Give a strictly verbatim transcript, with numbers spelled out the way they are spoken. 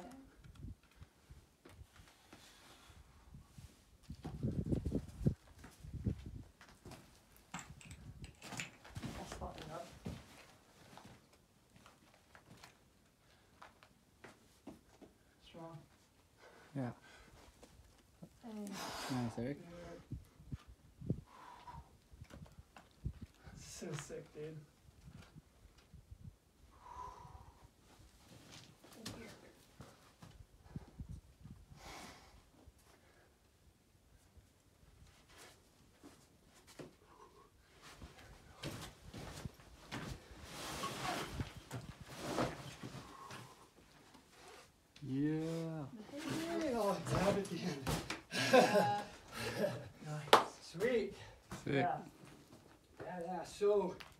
that. That's fucking up. Strong. Yeah. Hey. Nice, Eric. So sick, dude. Yeah. Hey, oh, dab at the end. Uh, Nice. Sweet. Sick. yeah. Yeah, yeah. So